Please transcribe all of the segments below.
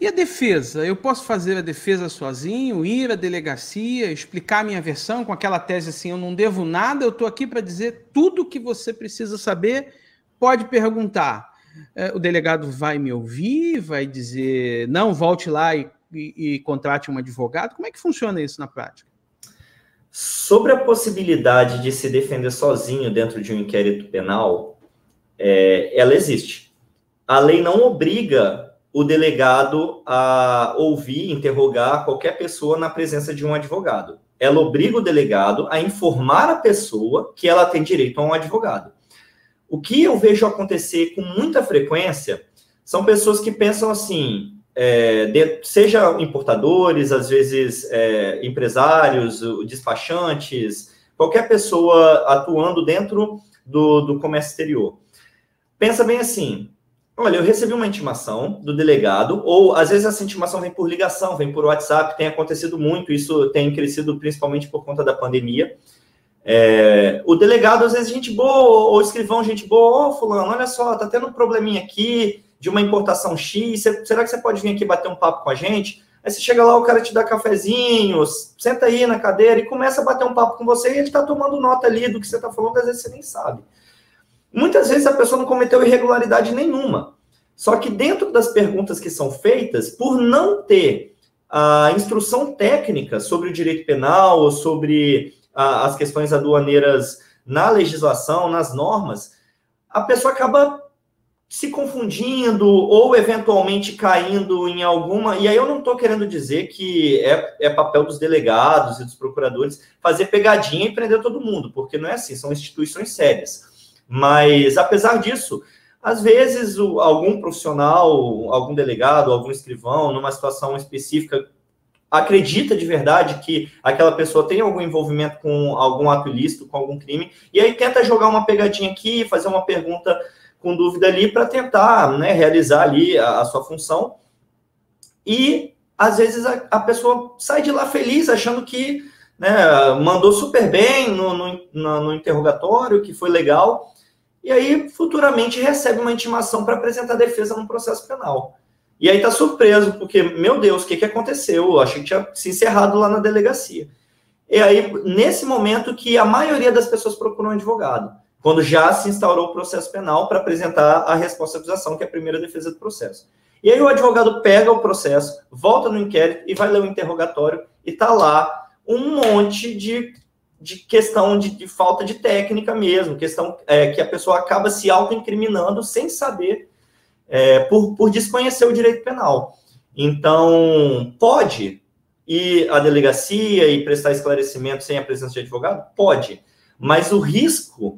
E a defesa? Eu posso fazer a defesa sozinho, ir à delegacia, explicar a minha versão com aquela tese assim, eu não devo nada, eu estou aqui para dizer tudo o que você precisa saber, pode perguntar. O delegado vai me ouvir, vai dizer, não, volte lá e contrate um advogado. Como é que funciona isso na prática? Sobre a possibilidade de se defender sozinho dentro de um inquérito penal, ela existe. A lei não obriga o delegado a ouvir, interrogar qualquer pessoa na presença de um advogado. Ela obriga o delegado a informar a pessoa que ela tem direito a um advogado. O que eu vejo acontecer com muita frequência são pessoas que pensam assim, seja importadores, às vezes empresários, despachantes, qualquer pessoa atuando dentro do comércio exterior. Pensa bem assim, olha, eu recebi uma intimação do delegado, ou às vezes essa intimação vem por ligação, vem por WhatsApp, tem acontecido muito, isso tem crescido principalmente por conta da pandemia. O delegado, às vezes, gente boa, ou escrivão, gente boa, fulano, olha só, tá tendo um probleminha aqui de uma importação X, será que você pode vir aqui bater um papo com a gente? Aí você chega lá, o cara te dá cafezinho, senta aí na cadeira e começa a bater um papo com você e ele tá tomando nota ali do que você tá falando, às vezes você nem sabe. Muitas vezes a pessoa não cometeu irregularidade nenhuma. Só que dentro das perguntas que são feitas, por não ter a instrução técnica sobre o direito penal ou sobre as questões aduaneiras na legislação, nas normas, a pessoa acaba se confundindo ou eventualmente caindo em alguma... E aí eu não estou querendo dizer que é papel dos delegados e dos procuradores fazer pegadinha e prender todo mundo, porque não é assim, são instituições sérias. Mas, apesar disso, às vezes algum profissional, algum delegado, algum escrivão, numa situação específica, acredita de verdade que aquela pessoa tem algum envolvimento com algum ato ilícito, com algum crime, e aí tenta jogar uma pegadinha aqui, fazer uma pergunta com dúvida ali para tentar, né, realizar ali a sua função. E, às vezes, a pessoa sai de lá feliz, achando que, né, mandou super bem no interrogatório, que foi legal, e aí futuramente recebe uma intimação para apresentar defesa num processo penal. E aí tá surpreso, porque, meu Deus, o que aconteceu? Eu achei que tinha se encerrado lá na delegacia. E aí, nesse momento que a maioria das pessoas procuram um advogado, quando já se instaurou o processo penal para apresentar a resposta à acusação, que é a primeira defesa do processo. E aí o advogado pega o processo, volta no inquérito e vai ler o interrogatório e tá lá um monte de questão de falta de técnica mesmo, questão que a pessoa acaba se auto-incriminando sem saber, por desconhecer o direito penal. Então, pode ir à delegacia e prestar esclarecimento sem a presença de advogado? Pode, mas o risco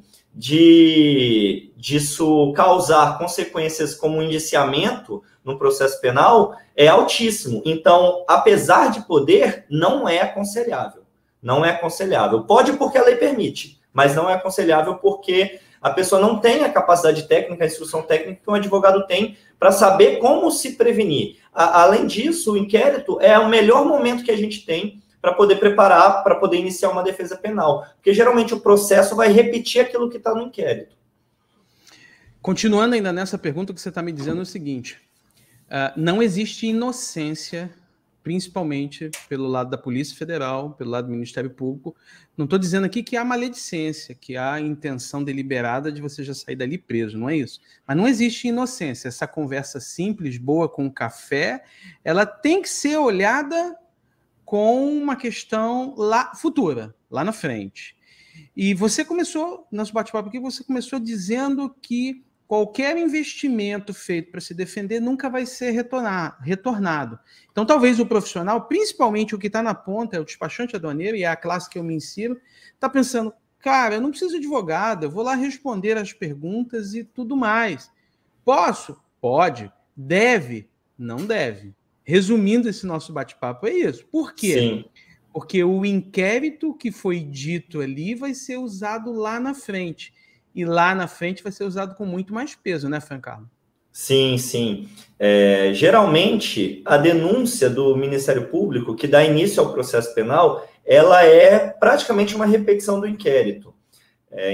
disso causar consequências como um indiciamento no processo penal é altíssimo. Então, apesar de poder, não é aconselhável. Não é aconselhável. Pode porque a lei permite, mas não é aconselhável porque a pessoa não tem a capacidade técnica, a instrução técnica que um advogado tem para saber como se prevenir. Além disso, o inquérito é o melhor momento que a gente tem para poder preparar, para poder iniciar uma defesa penal. Porque geralmente o processo vai repetir aquilo que está no inquérito. Continuando ainda nessa pergunta que você está me dizendo é o seguinte, não existe inocência, principalmente pelo lado da Polícia Federal, pelo lado do Ministério Público. Não estou dizendo aqui que há maledicência, que há intenção deliberada de você já sair dali preso, não é isso. Mas não existe inocência. Essa conversa simples, boa, com café, ela tem que ser olhada com uma questão futura, lá na frente. E você começou, nosso bate-papo aqui, você começou dizendo que qualquer investimento feito para se defender nunca vai ser retornado. Então, talvez o profissional, principalmente o que está na ponta, é o despachante aduaneiro, e é a classe que eu me insiro, está pensando, cara, eu não preciso de advogado, eu vou lá responder as perguntas e tudo mais. Posso? Pode. Deve? Não deve. Resumindo esse nosso bate-papo, é isso. Por quê? Sim. Porque o inquérito que foi dito ali vai ser usado lá na frente. E lá na frente vai ser usado com muito mais peso, né, Francarlo? Sim, sim. Geralmente, a denúncia do Ministério Público, que dá início ao processo penal, ela é praticamente uma repetição do inquérito.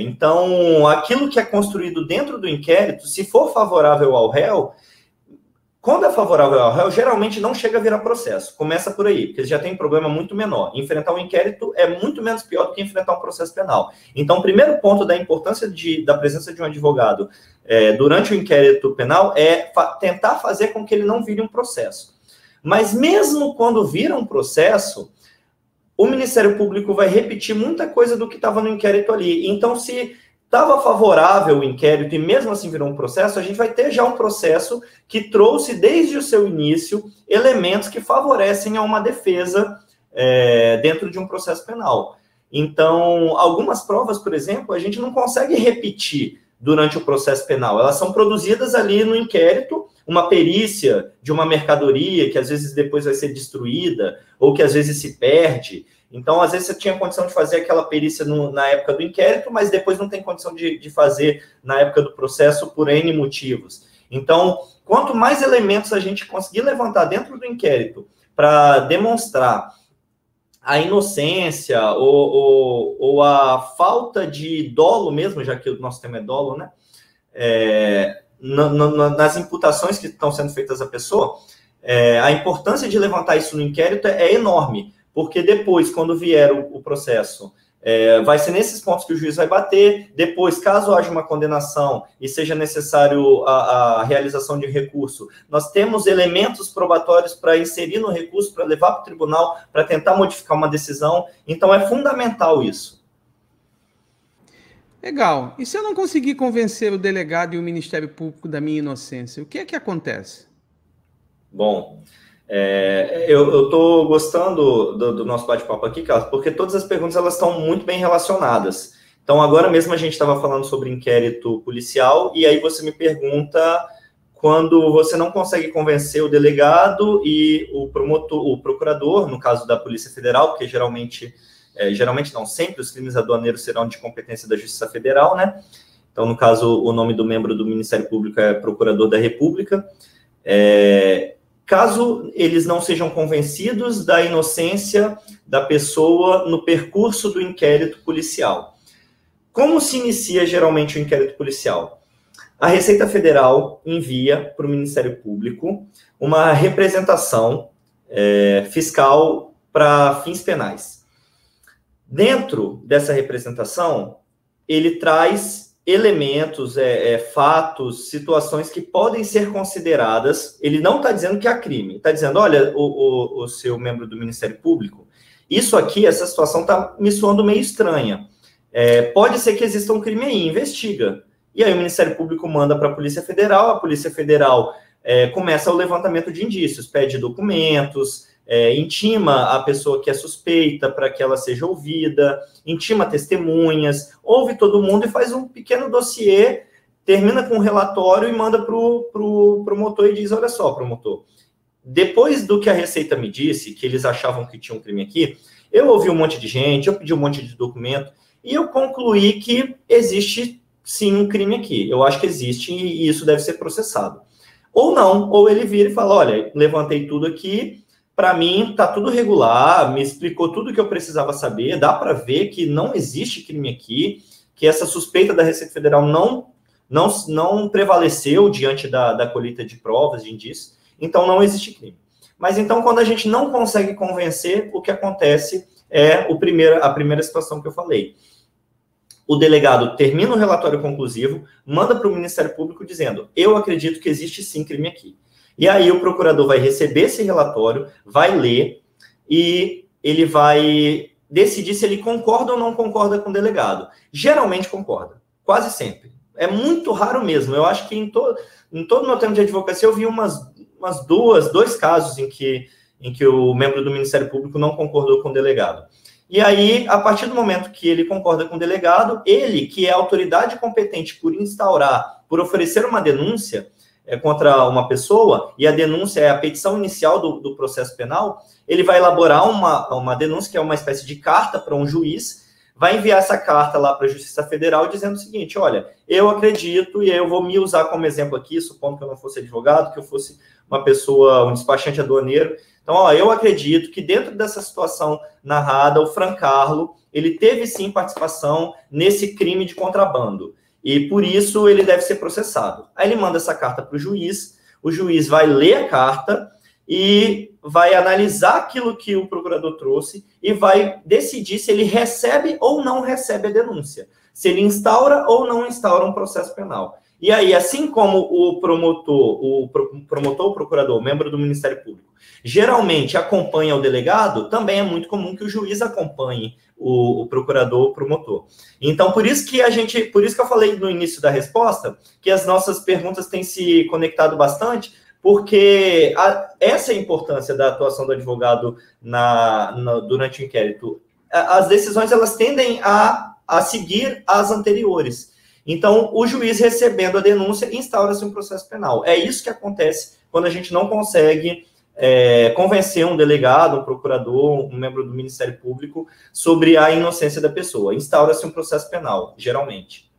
Então, aquilo que é construído dentro do inquérito, se for favorável ao réu, Quando é favorável ao réu, geralmente não chega a virar processo. Começa por aí, porque já tem um problema muito menor. Enfrentar um inquérito é muito menos pior do que enfrentar um processo penal. Então, o primeiro ponto da importância da presença de um advogado durante o inquérito penal é tentar fazer com que ele não vire um processo. Mas mesmo quando vira um processo, o Ministério Público vai repetir muita coisa do que estava no inquérito ali. Então, se estava favorável o inquérito e mesmo assim virou um processo, a gente vai ter já um processo que trouxe desde o seu início elementos que favorecem a uma defesa dentro de um processo penal. Então, algumas provas, por exemplo, a gente não consegue repetir durante o processo penal. Elas são produzidas ali no inquérito, uma perícia de uma mercadoria que às vezes depois vai ser destruída ou que às vezes se perde. Então, às vezes, você tinha condição de fazer aquela perícia na época do inquérito, mas depois não tem condição de fazer na época do processo por N motivos. Então, quanto mais elementos a gente conseguir levantar dentro do inquérito para demonstrar a inocência ou a falta de dolo mesmo, já que o nosso tema é dolo, né? Nas imputações que estão sendo feitas à pessoa, a importância de levantar isso no inquérito é enorme. Porque depois, quando vier o processo, vai ser nesses pontos que o juiz vai bater. Depois, caso haja uma condenação e seja necessário a realização de recurso, nós temos elementos probatórios para inserir no recurso, para levar para o tribunal, para tentar modificar uma decisão. Então, é fundamental isso. Legal. E se eu não conseguir convencer o delegado e o Ministério Público da minha inocência, o que é que acontece? Bom... eu estou gostando do nosso bate-papo aqui, Carlos, porque todas as perguntas elas estão muito bem relacionadas. Então, agora mesmo a gente estava falando sobre inquérito policial, e aí você me pergunta quando você não consegue convencer o delegado e o procurador, no caso da Polícia Federal, porque geralmente não, sempre os crimes aduaneiros serão de competência da Justiça Federal, né? Então, no caso, o nome do membro do Ministério Público é Procurador da República. Caso eles não sejam convencidos da inocência da pessoa no percurso do inquérito policial. Como se inicia geralmente o inquérito policial? A Receita Federal envia para o Ministério Público uma representação fiscal para fins penais. Dentro dessa representação, ele traz elementos, fatos, situações que podem ser consideradas. Ele não está dizendo que há crime, está dizendo, olha, o seu membro do Ministério Público, isso aqui, essa situação está me soando meio estranha. Pode ser que exista um crime aí, investiga. E aí o Ministério Público manda para a Polícia Federal começa o levantamento de indícios, pede documentos, intima a pessoa que é suspeita para que ela seja ouvida, intima testemunhas, ouve todo mundo e faz um pequeno dossiê, termina com um relatório e manda para o promotor e diz, olha só, promotor, depois do que a Receita me disse, que eles achavam que tinha um crime aqui, eu ouvi um monte de gente, eu pedi um monte de documento, e eu concluí que existe sim um crime aqui. Eu acho que existe e isso deve ser processado. Ou não, ou ele vira e fala, olha, levantei tudo aqui, para mim, está tudo regular, me explicou tudo o que eu precisava saber, dá para ver que não existe crime aqui, que essa suspeita da Receita Federal não prevaleceu diante da colheita de provas, de indícios, então não existe crime. Mas então, quando a gente não consegue convencer, o que acontece é a primeira situação que eu falei. O delegado termina o relatório conclusivo, manda para o Ministério Público dizendo, eu acredito que existe sim crime aqui. E aí o procurador vai receber esse relatório, vai ler e ele vai decidir se ele concorda ou não concorda com o delegado. Geralmente concorda, quase sempre. É muito raro mesmo. Eu acho que em todo o meu tempo de advocacia eu vi dois casos em que o membro do Ministério Público não concordou com o delegado. E aí, a partir do momento que ele concorda com o delegado, ele, que é a autoridade competente por oferecer uma denúncia contra uma pessoa, e a denúncia é a petição inicial do processo penal, ele vai elaborar uma denúncia, que é uma espécie de carta para um juiz, vai enviar essa carta lá para a Justiça Federal dizendo o seguinte, olha, eu acredito, e eu vou me usar como exemplo aqui, supondo que eu não fosse advogado, que eu fosse uma pessoa, um despachante aduaneiro. Então, eu acredito que dentro dessa situação narrada, o Fran Carlo, ele teve sim participação nesse crime de contrabando. E por isso ele deve ser processado. Aí ele manda essa carta para o juiz o juiz vai ler a carta e vai analisar aquilo que o procurador trouxe e vai decidir se ele recebe ou não recebe a denúncia, se ele instaura ou não instaura um processo penal. E aí, assim como o procurador, o membro do Ministério Público, geralmente acompanha o delegado, também é muito comum que o juiz acompanhe o procurador, o promotor. Então, por isso que eu falei no início da resposta, que as nossas perguntas têm se conectado bastante, porque essa é a importância da atuação do advogado durante o inquérito. As decisões, elas tendem a seguir as anteriores. Então, o juiz recebendo a denúncia, instaura-se um processo penal. É isso que acontece quando a gente não consegue convencer um delegado, um procurador, um membro do Ministério Público sobre a inocência da pessoa. Instaura-se um processo penal, geralmente.